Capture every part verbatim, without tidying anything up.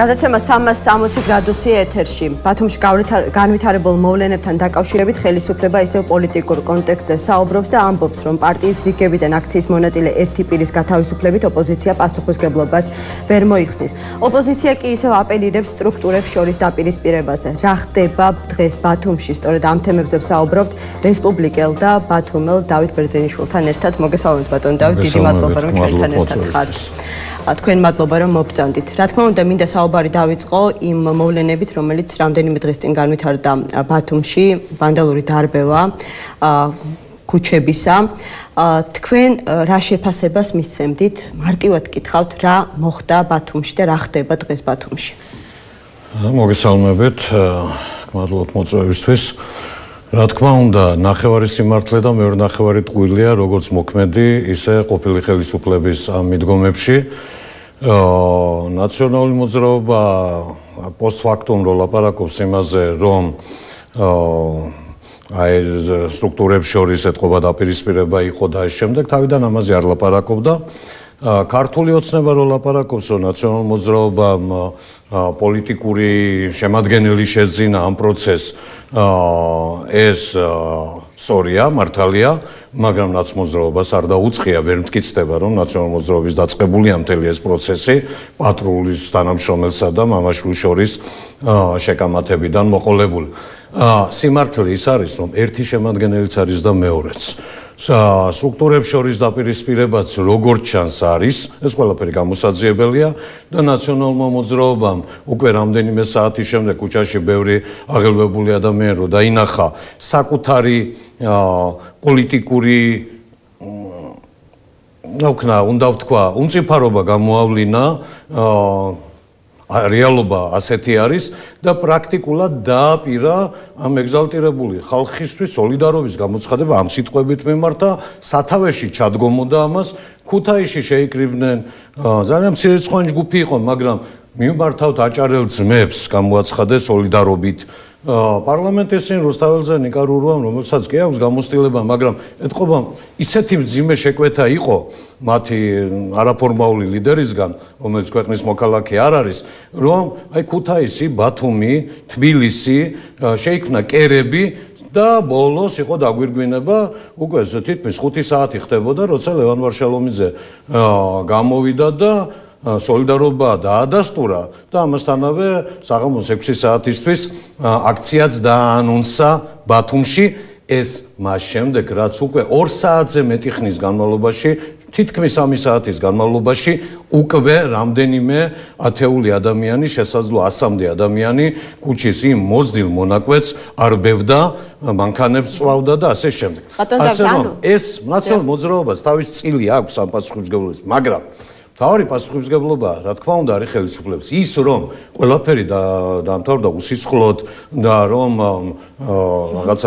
გადაცემა სამას სამოცი გრადუსი ეთერში. ბათუმში განვითარებულ მოვლენებთან დაკავშირებით ხელისუფლება ისევ პოლიტიკურ კონტექსტზე საუბრობს და ამბობს, რომ პარტიის რიგებიდან აქციის მონაწილე ერთი პირის გათავისუფლებით ოპოზიცია პასუხისმგებლობას ვერ მოიხსნის. ოპოზიცია კი ისევ აპელირებს სტრუქტურებს შორის დაპირისპირებაზე. რა ხდება დღეს ბათუმში? სწორედ ამ თემებზე ვსაუბრობთ რესპუბლიკელ და ბათუმელ დავით ბერძენიშვილთან ერთად. მოგესალმებით ბატონ დავით, დიდი მადლობა რომ ჩვენთან ერთად ხართ. თქვენ მადლობა რომ მოგწონდით. რა თქმა უნდა, მინდა საუბარი დავიწყო იმ მოვლენებით, რომელიც რამდენიმე დღის წინ განვითარდა ბათუმში, ვანდალური დარბევა ქუჩებისა. თქვენ რა შეფასებას მისცემდით? მარტივად გითხავთ, რა მოხდა ბათუმში და რა ხდება დღეს ბათუმში? მოგესალმებით, მადლობთ მოწვევისთვის. რა თქმა უნდა, ნახევარი სიმართლე და მეორე ნახევარი ტყუილია, როგორც მოქმედი, ისე ყოფილი ხელისუფლების ამ მიდგომებში. ნაციონალური მოძრაობა პოსტფაქტუმ რო ლაპარაკობს იმაზე, რომ აი სტრუქტურებს შორის ეთყობა დაპირისპირება იყო და ამ შემდეგ თავიდან ამაზე არ ლაპარაკობდა. ქართული ოცნება რო ლაპარაკობს, რომ ნაციონალური მოძრაობამ პოლიტიკური შემადგენელი შეძინა ამ პროცესს, ეს სწორია, მართალია, მაგრამ ნაცმოძრაობას არ დაუწყია, ვერ მტკიცდება, რომ ნაციონალური მოძრაობის დაწყებულია მთელი ეს პროცესი პატრულის თანამშრომელსა და მამაშვილის შორის შეკამათებიდან მოყოლებული. სიმართლე ის არის, რომ ერთი შემადგენელიც არის და მეორეც. სტრუქტურებს შორის დაპირისპირებაც როგორც ჩანს არის, ეს ყველაფერი გამოსაძიებელია და ნაციონალურმა მოძრაობამ უკვე რამდენიმე საათის შემდეგ ქუჩაში ბევრი აღელვებული ადამიანი რო დაინახა საკუთარი პოლიტიკური ნაუქნა, უნდა ვთქვა, უმწიფარობა გამოავლინა, რეალობა ასეთი არის და პრაქტიკულად დააპირა ამ ეგზალტირებული ხალხისთვის სოლიდარობის გამოცხადება ამ სიტყვებით მიმართა, სათავეში ჩადგომოდა ამას, ქუთაისში შეიკრიბნენ, ძალიან მცირერიცხოვანი ჯგუფი იყო, მაგრამ მიმართავთ აჭარელ ძმებს გამოაცხადეს სოლიდარობით. პარლამენტის წინ რუსთაველზე ნიკარურვამ, რომელსაც კი აქვს გამოცდილება, მაგრამ ეთყობამ ისეთი მძიმე შეკვეთა იყო მათი არაფორმალური ლიდერისგან, რომელიც ქვეყნის მოქალაქე არ არის, რომ აი ქუთაისი, ბათუმი, თბილისი შეიქმნა კერები და ბოლოს იყო დაგვირგვინება, უკვე თითქმის ხუთი საათი ხდებოდა, როცა ლევან ვარშალომიძე გამოვიდა და სოლიდარობა დაადასტურა და ამასთანავე საღამოს ექვსი საათისთვის აქციაც დაანონსა ბათუმში. ეს მას შემდეგ, რაც უკვე ორ საათზე მეტი ხნის განმავლობაში, თითქმის სამი საათის განმავლობაში უკვე რამდენიმე ათეული ადამიანი, შესაძლო ასამდე ადამიანი ქუჩის იმ მოზრდილ მონაკვეთს არბევდა, მანქანებს წვავდა და ასე შემდეგ. ასე რომ ეს ნაციონალურ მოძრაობას თავის წილი აქვს ამ პასუხისმგებლობის, მაგრამ თავი პასუხისმგებლობა, რა თქმა უნდა, არის ხელისუფლების. ის რომ ყველაფერი დაამთავრდა უსიცხლოდ და რომ რაღაცა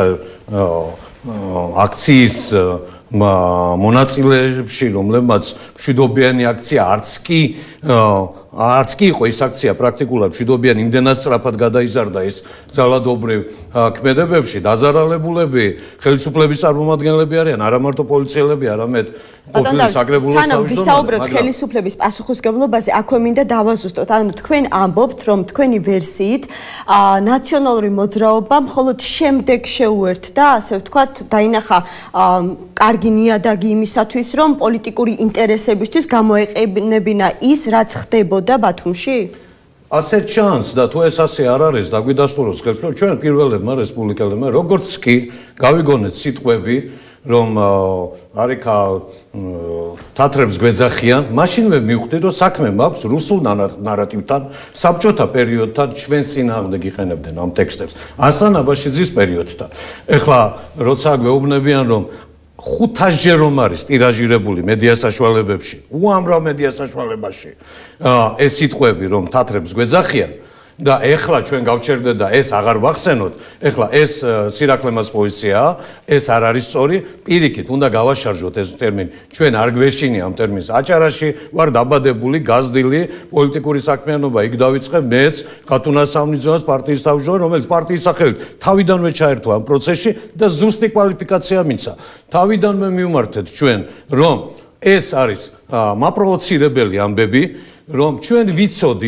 აქციის მონაწილეებში, რომლებმაც მშვიდობიანი აქცია არც კი არც კი იყო ეს აქცია პრაქტიკულად მშვიდობიანი, იმდენად სწრაფად გადაიზარდა ეს ძალადობრივ ქმედებებში, დაზარალებულები ხელისუფლების წარმომადგენლები არიან, არა მარტო პოლიციელები, არამედ ყოფილი საკრებულოს თავმჯდომარე. ვისაუბრებთ ხელისუფლების პასუხისმგებლობაზე, აქვე მინდა დავაზუსტოთ. ანუ თქვენ ამბობთ, რომ თქვენი ვერსიით ნაციონალური მოძრაობა მხოლოდ შემდეგ შეუერთდა, ასე ვთქვათ, დაინახა კარგი ნიადაგი იმისათვის, რომ პოლიტიკური ინტერესებისთვის გამოეყენებინა ის, რაც ხდებოდა ბათუმში? ასე ჩანს და თუ ეს ასე არ არის, დაგვიდასტუროს ხელისუფლება, ჩვენ პირველებმა რესპუბლიკელებმა, როგორც კი გავიგონეთ სიტყვები, რომ არიქა თათრებს გვეძახიან, მაშინვე მივხვდით, რომ საქმე მაქვს რუსულ ნარატივთან, საბჭოთა პერიოდთან, ჩვენს წინააღმდეგ იყენებდნენ ამ ტექსტებს, ასლან აბაშიძის პერიოდთან. ეხლა როცა გვეუბნებიან, რომ ხუთასჯერ რომ არის ტირაჟირებული მედია საშუალებებში, უამრავ მედია საშუალებაში ეს სიტყვები, რომ თათრებს გვეძახიან და ეხლა ჩვენ გავჩერდეთ და ეს აღარ ვახსენოთ, ეხლა ეს სირაკლემას პოზიციაა, ეს არ არის სწორი, პირიქით უნდა გავაშარჟოთ ეს ტერმინი. ჩვენ არ გვეშინი ამ ტერმინს. აჭარაში ვარ დაბადებული, გაზრდილი, პოლიტიკური საქმიანობა იქ დავიწყე მეც, ქათუნა სამნიძეას პარტიის თავმჯდომარე, რომელიც პარტიის სახელით თავიდანვე ჩაერთო ამ პროცესში და ზუსტი კვალიფიკაცია მიცა. თავიდანვე მივმართეთ ჩვენ, რომ ეს არის მაპროვოცირებელი ამბები, რომ ჩვენ ვიცოდით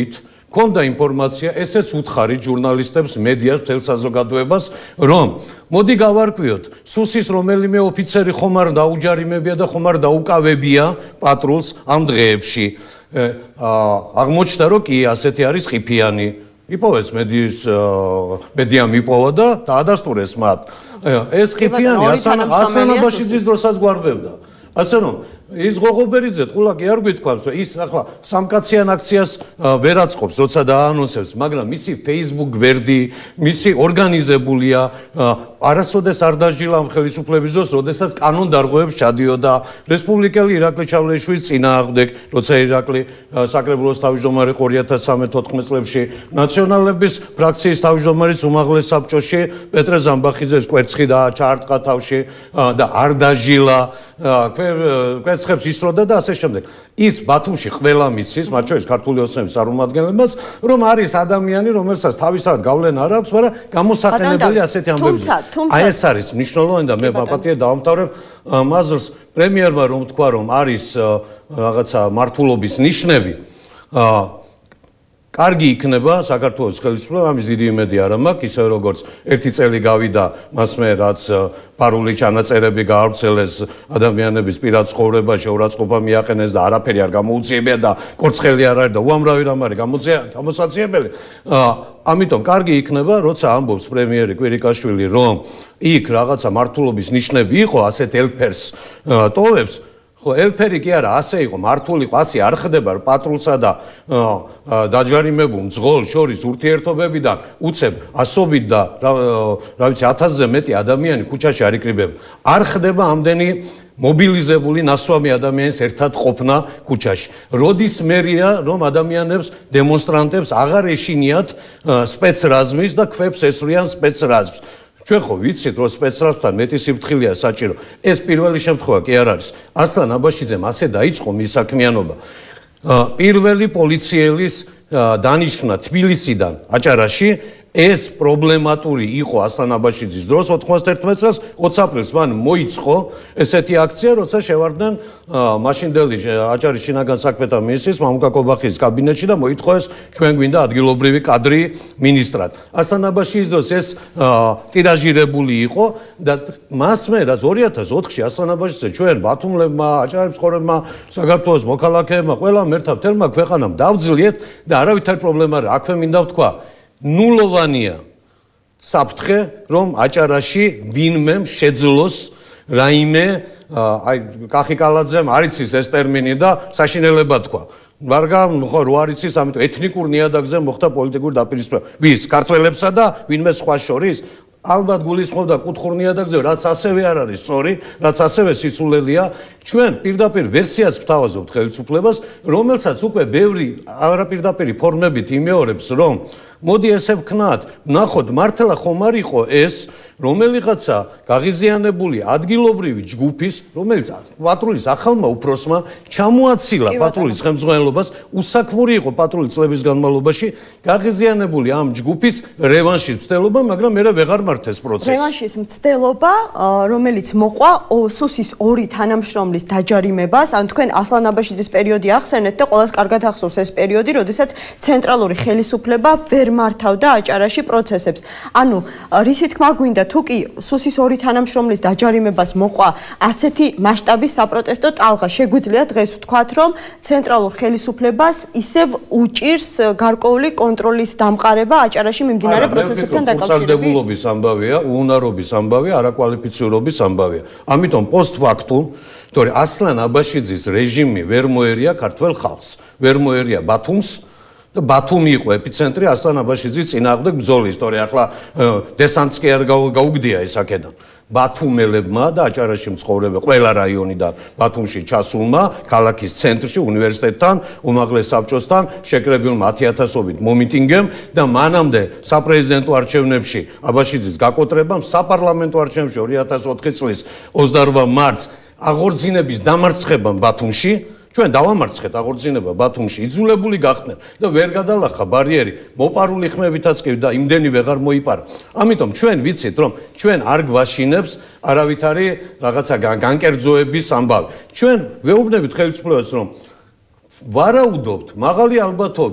ქონდა ინფორმაცია, ესეც უთხარი ჟურნალისტებს, მედიას, მთელ საზოგადოებას, რომ მოდი გავარკვიოთ, სუსის რომელიმე ოფიცერი ხომ არ დაუჯარიმებია და ხომ არ დაუკავებია პატრულს ამ დღეებში. აღმოჩნდა, რომ კი, ასეთი არის ყიფიანი. იპოვეს მედიის მედიამ იპოვა და დაადასტურეს მათ. ეს ყიფიანი ასან აბაშიძის დროსაც გვარბევდა. ასე რომ ის ღოღობერიძე ყულა კი არ გვითქვამს, რომ ის ახლა სამკაციან აქციას ვერ აწყობს, როცა დააანონსებს, მაგრამ მისი Facebook გვერდი, მისი ორგანიზებულია, არასოდეს არ დაჟილა ამ ხელისუფლების დროს, როდესაც კანონდარღვევებს ჩადიოდა რესპუბლიკელი ირაკლი ჩავლეიშვილის წინააღმდეგ, როცა ირაკლი საკრებულოს თავმჯდომარე იყო ორი ათას ცხრამეტ-ოთხმეტ წლებში, ნაციონალების ფრაქციის თავმჯდომარის უმაღლეს საბჭოში პეტრე ზამბახიძეს კვერცხი ჩაარტყა თავში და არ დაჟილა, კვერცხებს ისროდა და ასე შემდეგ. ის ბათუმში ყველა მიცის, მათ შორის ქართული ოცნების წარმომადგენლებმაც, რომ არის ადამიანი, რომელსაც თავისთავად გავლენა არ აქვს, მაგრამ გამოსაყენებელი ასეთი ამბებია. აი ეს არის მნიშვნელოვანი და მე პატია დავამთავრებ მაზრს პრემიერმა რომ თქვა, რომ არის რაღაცა მართულობის ნიშნები. კარგი იქნება საქართველოს ხელისუფლება, ამის დიდი იმედი არ მაქვს, ისე როგორც ერთი წელი გავიდა მასმე, რაც პარული ჩანაწერები გაავრცელეს ადამიანების პირად ცხოვრებაში, ურაცხყოფა მიაყენეს და არაფერი არ გამოუწიებია და კორცხელი არ არის და უამრავი რამ არის გამოსაციებელი. ამიტომ კარგი იქნება, როცა ამბობს პრემიერი კვირიკაშვილი, რომ იქ რაღაცა მართულობის ნიშნები იყო, ასეთ ელფერს ტოვებს. ხო, ელფერი კი არა, ასე იყო, მართული იყო, ასე არ ხდება პატრულსა და დაჯარიმებულ მძღოლს შორის ურთიერთობებიდან უცებ ასობით და რა ვიცი ათასზე მეტი ადამიანი ქუჩაში არ იკრიბება. არ ხდება ამდენი მობილიზებული ნასვამი ადამიანის ერთად ყოფნა ქუჩაში. როდის მერია, რომ ადამიანებს, დემონსტრანტებს აღარ ეშინიათ სპეცრაზმის და ქვებს ესვრიან სპეცრაზმს. ჩვენ ხო ვიცით, რომ სპეცრაზმთან მეტი სიფრთხილეა საჭირო. ეს პირველი შემთხვევა კი არ არის. ასლან აბაშიძემ ასე დაიწყო მის საქმიანობა. პირველი პოლიციელის დანიშვნა თბილისიდან აჭარაში ეს პრობლემატური იყო ასლან აბაშიძის დროს ოთხმოცდაერთმეტ წელს ოცი აპრილს მან მოიწყო ესეთი აქცია, როცა შევარდნენ მაშინდელი აჭარის შინაგან საქმეთა მინისტრის მამუკა კობახის კაბინეტში და მოითხოვეს ჩვენ გვინდა ადგილობრივი კადრი მინისტრად. ასლან აბაშიძის დროს ეს ტირაჟირებული იყო და მასმე რაც ორი ათას ოთხში ასლან აბაშიძე ჩვენ ბათუმლებმა, აჭარის მცხოვრებმა, საქართველოს მოქალაქეებმა, ყველამ ერთად თელმა ქვეყანამ დავძლიეთ და არავითარი პრობლემა არ აქვს. აქვე მინდა ვთქვა ნულოვანია საფრთხე, რომ აჭარაში ვინმე შეძლოს რაიმე, აი კახიკალაძემ არ იცის ეს ტერმინი და საშინელება თქვა. მაგრამ ხო რო არ იცის, ამიტომ ეთნიკურ ნიადაგზე მოხდა პოლიტიკური დაპირისპირება. ვის ქართველებსა და ვინმე სხვა შორის? ალბათ გულისხმობდა კუთხურ ნიადაგზე, რაც ასევე არ არის სწორი, რაც ასევე სისულელია. ჩვენ პირდაპირ ვერსიას ვთავაზობთ ხელისუფლებას, რომელსაც უკვე ბევრი არაპირდაპირი ფორმებით იმეორებს, რომ მოდი ესე ვქნათ, ნახოთ, მართლა ხომ არ იყო ეს, რომელიღაცა გაღიზიანებული ადგილობრივი ჯგუფის, რომელიც პატრულის ახალმა უფროსმა ჩამოაცილა პატრულის ხელმძღვანელობას, უსაქმური იყო პატრულის წლების განმავლობაში, გაღიზიანებული ამ ჯგუფის რევანშის მცდელობა, მაგრამ მე ვეღარ მართეს პროცესი. რევანშის მცდელობა, რომელიც მოყვა სუსის ორი თანამშრომლის დაჯარიმებას, ან თქვენ ასლან აბაშიძის პერიოდი ახსენეთ და ყველას კარგად ახსოვს ეს პერიოდი, როდესაც ცენტრალური ხელისუფლება ვერ მართავდა აჭარაში პროცესებს. ანუ რისი თქმა გვინდა, თუ კი სუსის ორი თანამშრომლის დაჯარიმებას მოყვა ასეთი მასშტაბის საპროტესტო ტალღა, შეგვიძლია დღეს ვთქვათ, რომ ცენტრალურ ხელისუფლებას ისევ უჭირს გარკვეული კონტროლის დამყარება აჭარაში მიმდინარე პროცესებთან დაკავშირებით. უსაგდებულობის ამბავია, უუნარობის ამბავია, არაკვალიფიცირების ამბავია. ამიტომ პოსტფაქტუმ, თორე ასლან აბაშიძის რეჟიმი ვერ მოერია ქართველ ხალხს, ვერ მოერია ბათუმს. ბათუმი იყო ეპიცენტრი ასლან აბაშიძის წინააღმდეგ ბრძოლის, თორე ახლა დესანტს კი არ გაუგდია ეს აქედან. ბათუმელებმა და აჭარაში მცხოვრები ყველა რაიონიდან ბათუმში ჩასულმა, ქალაქის ცენტრში, უნივერსიტეტთან, უმაღლეს საბჭოსთან შეკრებილმა ათი ათასობით მომიტინგემ და მანამდე საპრეზიდენტო არჩევნებში აბაშიძის გაკოტრებამ, საპარლამენტო არჩევნებში ორი ათას ოთხი წლის ოცდარვა მარტს აღორძინების დამარცხებამ ბათუმში, ჩვენ დავამარცხეთ აღორძინება ბათუმში, იძულებული გახდნენ და ვერ გადალახა ბარიერი, მოპარული ხმებითაც კი და იმდენი ვეღარ მოიპარა. ამიტომ ჩვენ ვიცით, რომ ჩვენ არ გვაშინებს არავითარი რაღაცა განკერძოების ამბავი. ჩვენ ვეუბნებით ხელისუფლებას, რომ ვარაუდობთ მაღალი ალბათობით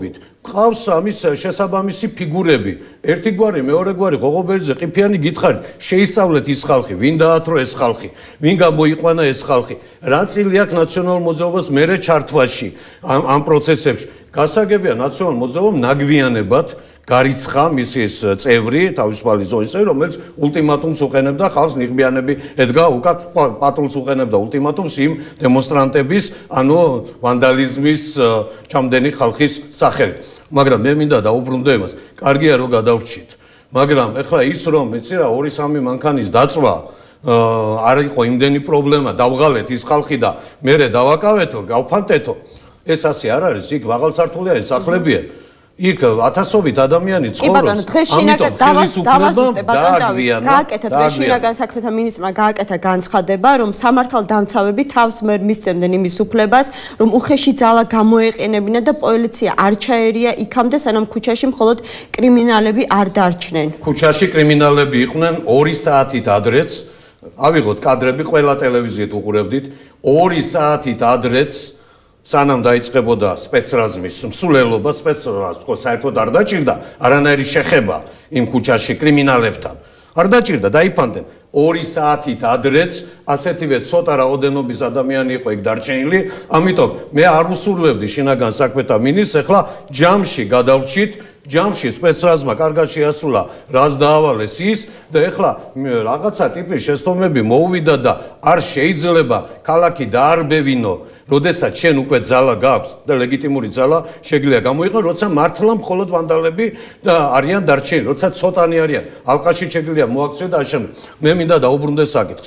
ყავს ამის შესაბამისი ფიგურები. ერთი გვარი, მეორე გვარი, ღოღობერძე, ყიფიანი გითხარით, შეისწავლეთ ის ხალხი, ვინ დაათრო ეს ხალხი, ვინ გამოიყვანა ეს ხალხი, რა წილი აქვს ნაციონალურ მოძრაობას მერე ჩართვაში ამ ამ პროცესებში. გასაგებია ნაციონალურ მოძრაობამ ნაგვიანებად გარიცხა მისის წევრი, თავისუფალი ზონის წევრი, რომელიც ულტიმატუმს უყენებდა ხალხს ნიღბიანები ედგა უკან პატრულს უყენებდა ულტიმატუმს იმ დემონსტრანტების, ანუ ვანდალიზმის ჩამდენი ხალხის სახელით. მაგრამ მე მინდა დაუბრუნდე იმას, კარგია რომ გადავრჩით. მაგრამ ეხლა ის რომ იცი რა ორი სამი მანქანის დაწვა არ იყო იმდენი პრობლემა, დავღალეთ ის ხალხი და მერე დავაკავეთო, გავფანტეთო. ეს ასე არ არის, იქ მაღალსართულიანი სახლებია. იქ ათასობით ადამიანი ცხოვრობს. ამიტომ დავასუსტე ბატონო, გააკეთა დღეს შინაგან საქმეთა მინისტრმა გააკეთა განცხადება, რომ სამართალდამცავები თავს ვერ მისცემდნენ იმის უფლებას, რომ უხეში ძალა გამოეყენებინა და პოლიცია არ ჩაერია იქამდე, სანამ ქუჩაში მხოლოდ კრიმინალები არ დარჩნენ. ქუჩაში კრიმინალები იყვნენ ორი საათით ადრეც. ავიღოთ კადრები, ყველა ტელევიზიით უყურებდით. ორი საათით ადრეც სანამ დაიწყებოდა სპეცრაზმის მსვლელობა, სპეცრაზმს ხო საერთოდ არ დაჭირდა არანაირი შეხება იმ ქუჩაში კრიმინალებთან. არ დაჭირდა, დაიფანდნენ. ორი საათით ადრეც ასეთივე ცოტა რაოდენობის ადამიანი იყო იქ დარჩენილი, ამიტომ მე არ უსურვებდი შინაგან საქმეთა მინისტრს, ეხლა ჯამში გადავრჩით, ჯამში სპეცრაზმმა კარგად შეასრულა, რას დაავალეს ის და ეხლა რაღაცა ტიპის შეცდომები მოუვიდა და არ შეიძლება ქალაქი დაარბევინო, როდესაც შენ უკვე ძალა გაქვს და ლეგიტიმური ძალა შეგიძლია გამოიყენო, როცა მართლა მხოლოდ ვანდალები და არიან დარჩენილი, როცა ცოტანი არიან, ალყაში შეგიძლია მოაქციო და აშენო. მე მინდა დაუბრუნდე საკითხს.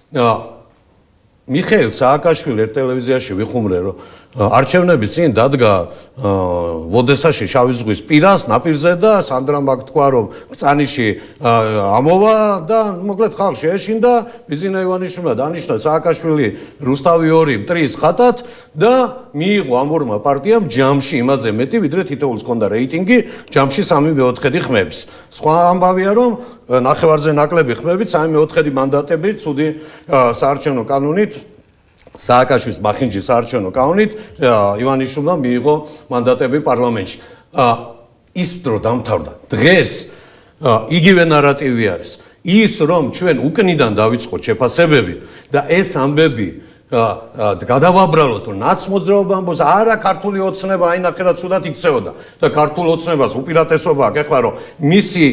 მიხეილ სააკაშვილი ერთ ტელევიზიაში ვიხუმრე, რომ არჩევნების წინ დადგა ოდესაში შავი ზღვის პირას ნაპირზე და სანდრამ აქ თქვა, რომ ბრძანიში ამოვა და მოკლედ ხალხი ეშინდა, ბიზინა ივანიშვილმა დანიშნა სააკაშვილი რუსთავი ორი მტრის ხატად და მიიღო ამ ორმა პარტიამ ჯამში იმაზე მეტი, ვიდრე თითოეულს ჰქონდა რეიტინგი, ჯამში სამი მეოთხედი ხმების. სხვა ამბავია, რომ ნახევარზე ნაკლები ხმებით, სამი მეოთხედი მანდატები, ცუდი საარჩევნო კანონით სააკაშვილის მახინჯის საარჩევნო კანონით ივანიშვილმა მიიღო მანდატები პარლამენტში. ის დრო დამთავრდა. დღეს იგივე ნარატივი არის. ის რომ ჩვენ უკნიდან დავიწყოთ შეფასებები და ეს ამბები გადავაბრალოთ, რომ ნაცმოძრაობა ამბობს, არა ქართული ოცნება აინახე რა ცუდად იქცეოდა და ქართულ ოცნებას უპირატესობა აქვს ეხლა, რომ მისი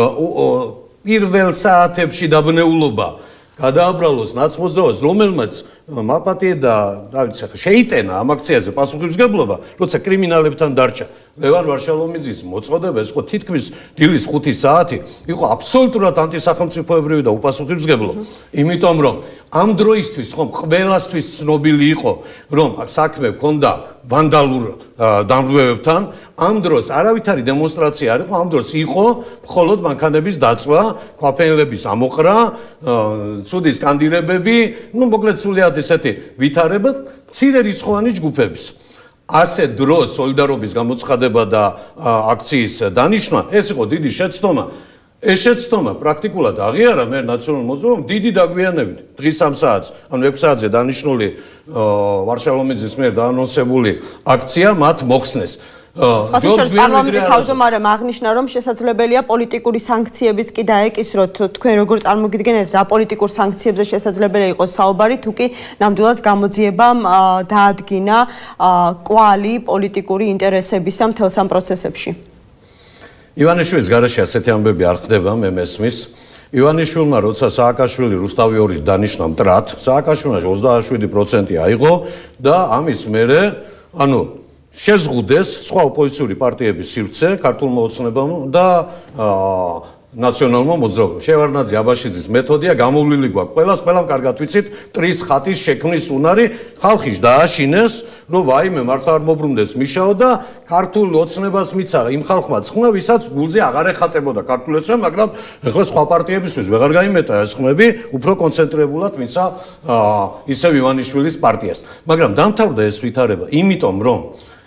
პირველ საათებში დაბნეულობა გადააბრალოს ნაცმოძრაობას, რომელმაც მაპატიე და რა ვიცი, შეიტენა ამ აქციაზე პასუხისმგებლობა, როცა კრიმინალებთან დარჩა. ლევან ვარშალომიძის მოწოდება, ეს იყო თითქმის დილის ხუთი საათი, იყო აბსოლუტურად ანტისახელმწიფოებრივი და უპასუხისმგებლო. იმიტომ რომ ამ დროისთვის ხომ ყველასთვის ცნობილი იყო, რომ საქმე ჰქონდა ვანდალურ დამრღვევებთან, ამ დროს არავითარი დემონსტრაცია არ იყო, ამ დროს იყო მხოლოდ მანქანების დაწვა, ქვაფენილების ამოყრა, ცუდი სკანდირებები, ну, მოკლედ სულიად ესეთი ვითარება მცირე რიცხოვანი ჯგუფების. ასე დროს სოლიდარობის გამოცხადება და აქციის დანიშვნა, ეს იყო დიდი შეცდომა. ეს შეცდომა პრაქტიკულად აღიარა მე ნაციონალურ მოძრაობამ დიდი დაგვიანებით. დღის სამ საათს, ანუ ექვს საათზე დანიშნული ვარშალომიძის მიერ დაანონსებული აქცია მათ მოხსნეს. ხოთიშოს პარლამენტის თავმჯდომარემ აღნიშნა, რომ შესაძლებელია პოლიტიკური სანქციებიც კი დაეკისროთ. თქვენ როგორ წარმოგიდგენთ, რა პოლიტიკურ სანქციებზე შესაძლებელია იყოს საუბარი, თუ კი ნამდვილად გამოძიებამ დაადგინა კვალი პოლიტიკური ინტერესებისა მთელს ამ პროცესებში? ივანიშვილის გარეშე ასეთი ამბები არ ხდება, მე მესმის. ივანიშვილმა როცა სააკაშვილი რუსთავი ორი დანიშნა მტრად, სააკაშვილმა ოცდაშვიდი პროცენტი აიღო და ამის მერე, ანუ შეზღუდეს სხვა ოპოზიციური პარტიების სივრცე ქართულმა ოცნებამ და ნაციონალურმა მოძრაობამ. შევარდნაძე აბაშიძის მეთოდია გამოვლილი გვაქვს. ყველას ყველამ კარგად ვიცით, მტრის ხატის შექმნის უნარი ხალხის დააშინეს, რომ ვაიმე მართლა არ მოbrunდეს მიშაო და ქართულ ოცნებას მიცა იმ ხალხმა ცხმა, ვისაც გულზე აღარ ეხატებოდა ქართულ ოცნება, მაგრამ ეხლა სხვა პარტიებისთვის ვეღარ გაიმეტა ეს ხმები, უფრო კონცენტრებულად მიცა ისევ ივანიშვილის პარტიას. მაგრამ დამთავრდა ეს ვითარება, იმიტომ რომ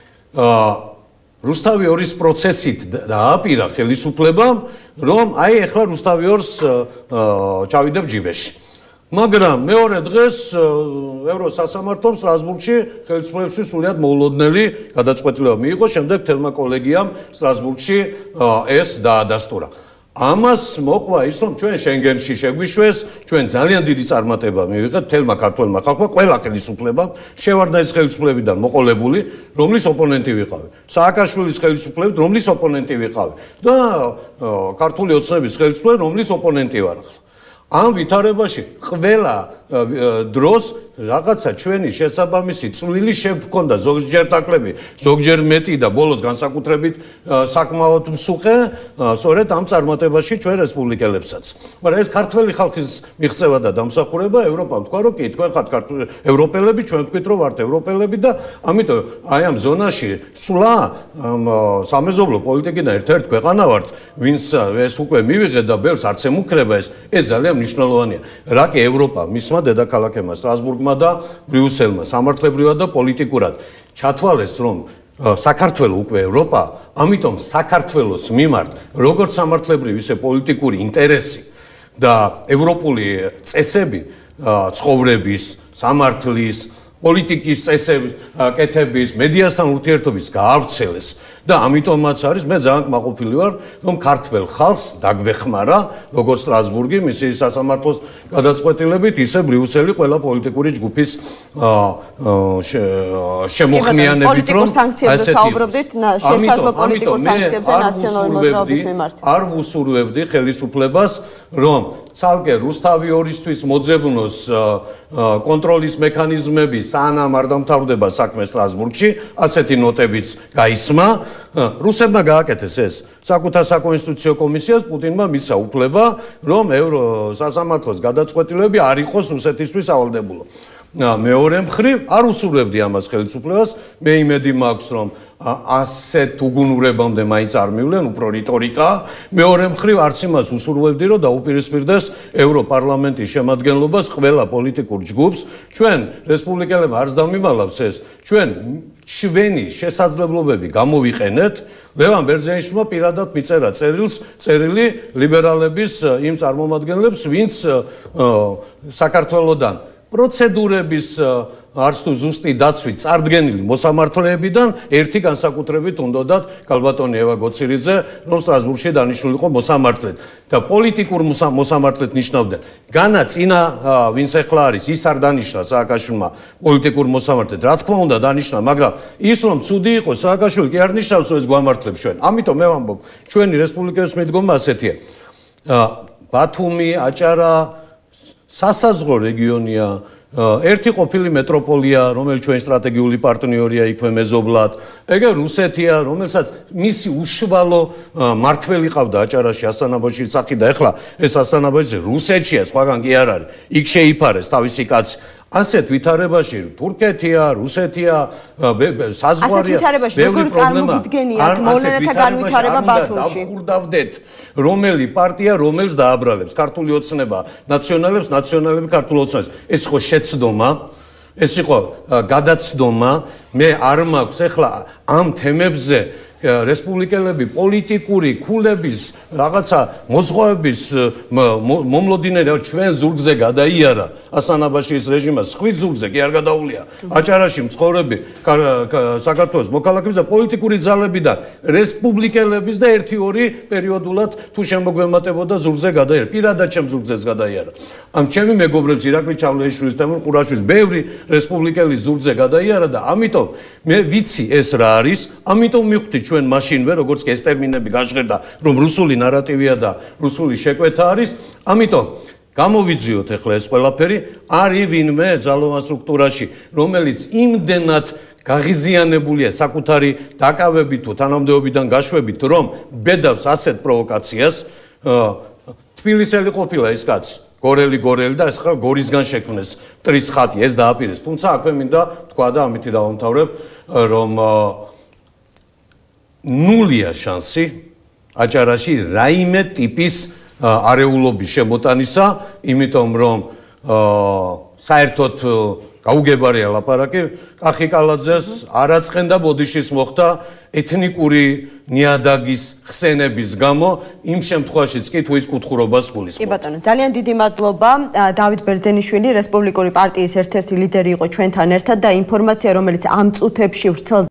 რუსთავი ორის პროცესით დააპირა ხელისუფლებამ, რომ აი ეხლა რუსთავი ორს ჩავიდებ ჯიბეში. მაგრამ მეორე დღეს ევროსასამართლომ სტრასბურგში ხელისუფლებისთვის სრულიად მოულოდნელი გადაწყვეტილება მიიღო, შემდეგ თელმა კოლეგიამ სტრასბურგში ეს დაადასტურა. ამას მოყვა ის, რომ ჩვენ შენგენში შეგვიშვეს, ჩვენ ძალიან დიდი წარმატება მივიღეთ თელმა ქართველმა ხალხმა, ყველა ხელისუფლებამ, შევარდნაძის ხელისუფლებიდან მოყოლებული, რომლის ოპონენტი ვიყავი, სააკაშვილის ხელისუფლებით, რომლის ოპონენტი ვიყავი და ქართული ოცნების ხელისუფლებით, რომლის ოპონენტი ვარ ახლა. ამ ვითარებაში ყველა დროს რაღაცა ჩვენი შესაბამისი წვლილი შეგვქონდა, ზოგჯერ დაკლები, ზოგჯერ მეტი და ბოლოს განსაკუთრებით საკმაოდ მსუხე, სწორედ ამ წარმატებაში ჩვენ რესპუბლიკელებსაც. მაგრამ ეს ქართველი ხალხის მიღწევა და დამსახურება ევროპამ თქვა, რომ კი, თქვენ ხართ ევროპელები, ჩვენ ვთქვით, რომ ვართ ევროპელები და ამიტომ აი ამ ზონაში სულა სამეზობლო პოლიტიკიდან ერთ-ერთი ქვეყანა ვართ, ვინც ეს უკვე მივიღეთ და ბევრს არც ემუქრება ეს, ეს ძალიან მნიშვნელოვანია. რა კი ევროპა მისმა დედაქალაქებმა სტრასბურგმა და ბრიუსელმა სამართლებრივად და პოლიტიკურად ჩათვალეს, რომ საქართველოს უკვე ევროპა, ამიტომ საქართველოს მიმართ როგორც სამართლებრივი, ისე პოლიტიკური ინტერესი და ევროპული წესები ცხოვრების, სამართლის, პოლიტიკის წესების, კეთების, მედიასთან ურთიერთობის გაავრცელეს და ამიტომაც არის მე ძალიან კმაყოფილი ვარ, რომ ქართველ ხალხს დაგვეხმარა, როგორც სტრასბურგი მისი სასამართლოს გადაწყვეტილებით, ისე ბრიუსელი ყველა პოლიტიკური ჯგუფის შემოხმიანებით, რომ ასეთი საუბრობდით შესაძლო პოლიტიკურ სანქციებზე ნაციონალური მოძრაობის მიმართ. არ ვუსურვებდი ხელისუფლებას, რომ ცალკე რუსთავი ორისთვის მოძებნოს კონტროლის მექანიზმები სანამ არ დამთავრდება საქმე სტრასბურგში, ასეთი ნოტებიც გაისმა. რუსებმა გააკეთეს ეს. საკუთარ საკონსტიტუციო კომისიას პუტინმა მისცა უფლება, რომ ევროსასამართლოს გადაწყვეტილებები არ იყოს რუსეთისთვის ავალდებულო. მეორე მხრივ არ უსურვებდი ამას ხელისუფლებას, მე იმედი მაქვს, რომ ასეთ უგუნურებამდე მაინც არ მივლენ, უფრო რიტორიკა. მეორე მხრივ არც იმას უსურვებდი, რომ დაუპირისპირდეს ევროპარლამენტის შემადგენლობას ყველა პოლიტიკურ ჯგუფს. ჩვენ რესპუბლიკელებმა არც დამიმალავს ეს, ჩვენ ჩვენი შესაძლებლობები გამოვიყენეთ. ლევან ბერძენიშვილმა პირადად მიწერა წერილს, წერილი ლიბერალების იმ წარმომადგენლებს, ვინც საქართველოსდან პროცედურების არც თუ ზუსტი დაცვით წარდგენილი მოსამართლეებიდან ერთი განსაკუთრებით უნდათ კალბატონი ევა გოცირიძე, რომ სტრასბურგში დანიშნულიყო მოსამართლედ და პოლიტიკურ მოსამართლედ ნიშნავდნენ. განა წინა ვინც ახლა არის, ის არ დანიშნა სააკაშვილმა პოლიტიკურ მოსამართლედ. რა თქმა უნდა დანიშნა, მაგრამ ის რომ ცუდი იყო სააკაშვილი კი არ ნიშნავს, რომ ეს გვამართლებს ჩვენ. ამიტომ მე ვამბობ, ჩვენი რესპუბლიკის მიდგომა ასეთია. ბათუმი, აჭარა სასაზღვრო რეგიონია, ერთი ყოფილი მეტროპოლია, რომელიც ჩვენი სტრატეგიული პარტნიორია იქვე მეზობლად, ეგ რუსეთია, რომელსაც მისი უშუალო მართველი ყავდა აჭარაში, ასანაბოში სახი და ეხლა ეს ასანაბოში რუსეთშია, სხვაგან კი არ არის. იქ შეიფარეს თავისი კაცი. ასეთ ვითარებაში თურქეთია, რუსეთია, საზღვარია, ბევრი პრობლემა. არ მოვლენათა განვითარება ბათუმში. დავხურდავდეთ, რომელი პარტია რომელს დააბრალებს, ქართული ოცნება, ნაციონალებს, ნაციონალები ქართულ ოცნებას. ეს ხო შეცდომა, ეს იყო გადაცდომა. მე არ მაქვს ახლა ამ თემებზე რესპუბლიკელები პოლიტიკური ქულების რაღაცა მოზღვავების მომლოდინე ჩვენ ზურგზე გადაიარა ასანაბაშის რეჟიმას, ხვით ზურგზე კი არ გადაუვლია. აჭარაში მცხოვრები საქართველოს მოქალაქეების და პოლიტიკური ძალებიდან რესპუბლიკელების და ერთი ორი პერიოდულად თუ შემოგვემატებოდა ზურგზე გადაიარა. პირადად ჩემ ზურგზეც გადაიარა. ამ ჩემი მეგობრებს ირაკლი ჩავლეიშვილის, თემურ ყურაშვილის ბევრი რესპუბლიკელის ზურგზე გადაიარა და ამიტომ მე ვიცი ეს რა არის, ამიტომ მივხვდი ჩვენ მაშინვე როგორც კი ეს ტერმინები გაჟღერდა, რომ რუსული ნარატივია და რუსული შეკვეთა არის, ამიტომ გამოვიძიოთ ახლა ეს ყველაფერი, არის ვინმე ძალოვან სტრუქტურაში, რომელიც იმდენად გაღიზიანებულია საკუთარი დაკავებით თუ თანამდებობიდან გაშვებით, რომ ბედავს ასეთ პროვოკაციას, თბილისელი ყოფილა ეს კაცი. გორელი გორელი და ეს ხა გორისგან შექმნეს მტრის ხატი, ეს დააპირეს. თუმცა აქვე მინდა თქვა და ამითი დავამთავრებ, რომ ნულია შანსი აჭარაში რაიმე ტიპის არეულობის შემოტანისა, იმიტომ რომ საერთოდ გაუგებარია ლაპარაკი, კახი კალაძეს არაცხენ და ბოდიშის მოხდა ეთნიკური ნიადაგის ხსენების გამო, იმ შემთხვევაშიც კი თუ ის კუთხურობას გულისხმობს. კი ბატონო, ძალიან დიდი მადლობა. დავით ბერძენიშვილი, რესპუბლიკური პარტიის ერთ-ერთი ლიდერი იყო ჩვენთან ერთად და ინფორმაცია, რომელიც ამ წუთებში ვრცელდება